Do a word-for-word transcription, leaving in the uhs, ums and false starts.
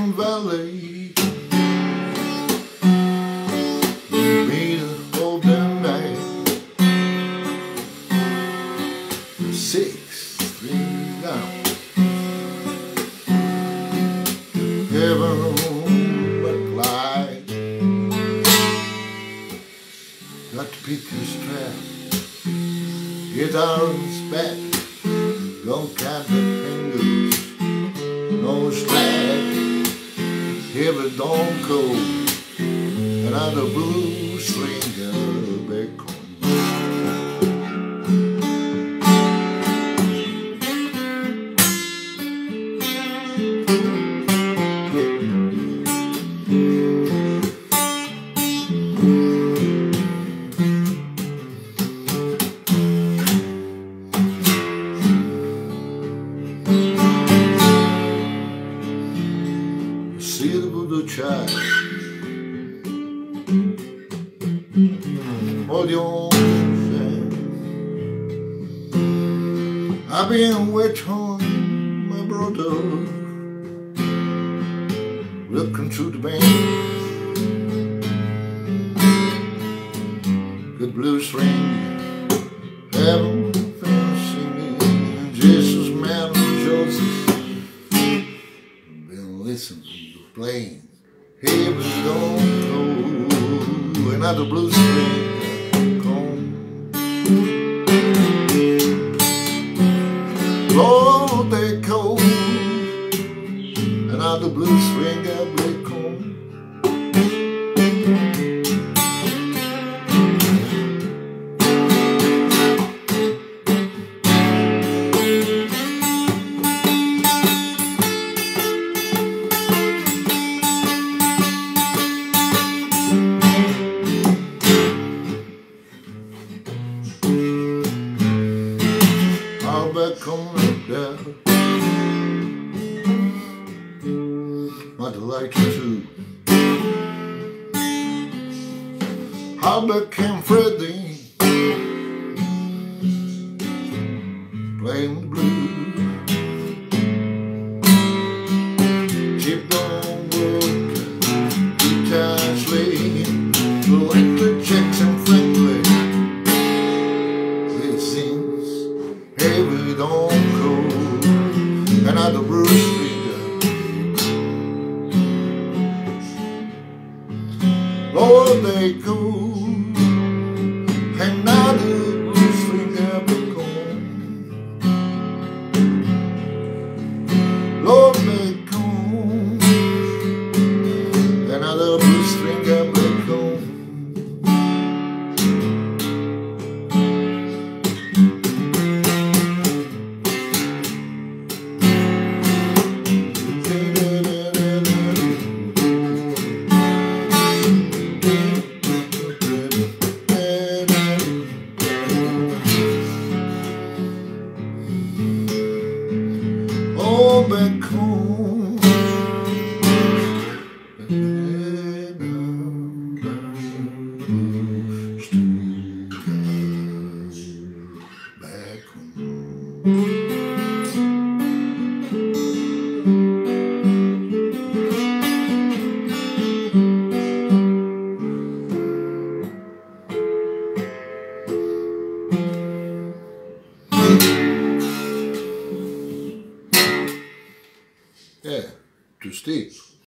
Home Valley. Made a whole damn night. Six, three down. Heaven but light. Got to pick your strap. Guitar's back. Don't count the fingers. No slack. Heavy don't cold. Another blue stringer back home. Sirvo do chai Voglio I've been waiting, my brother, looking through the band. Good blue string, heaven singing, Jesus, man, and Joseph. Been listening to playing, heaven don't go, another blue string, come. Lord, they cold, another blue string I break home. I'll back home like that. I'd like you to. How became Freddie playing the blues. Chip on working, guitar slaying, like the Jackson Franklin. It seems heavy don't go, another Bruce. Lord, they go, and now the blue string have become. Lord, they go, and now the blue string have become. Oh, back home, back home. Yeah, to Steve.